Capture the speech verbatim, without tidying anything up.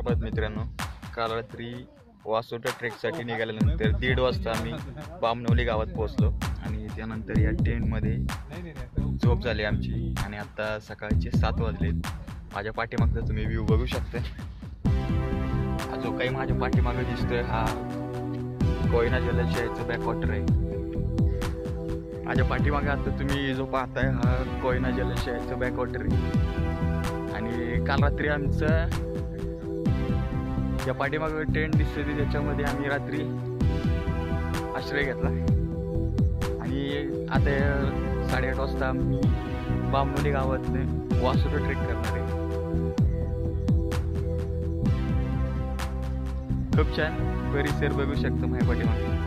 परत मित्रांनो. काल रात्री वासोटा ट्रेकसाठी निघाल्यानंतर दीड वाजता आम्ही बामनवली गावात पोहोचलो आणि त्यानंतर या टेंटमध्ये झोप झाली आमची आणि आता सकाळचे सात वाजलेत. माझ्या पाठीमागचा तुम्ही व्ह्यू बघू शकता. हा जो काही माझ्या पाठीमागे दिसतोय हा कोयना जलाशयाचं बॅकवॉटर आहे. माझ्या पाठीमागे आता तुम्ही जो पाहताय हा कोयना जलाशयाचं बॅकवॉटर आहे. आणि काल रात्री आमचं या पाठीमागे टेंट दिसते त्याच्यामध्ये आम्ही रात्री आश्रय घेतला आणि आता साडेआठ वाजता आम्ही बामनवली गावातले वासोटा ट्रेक करणार आहे. खूप छान परिसर बघू शकतो माझ्या पाठीमागे.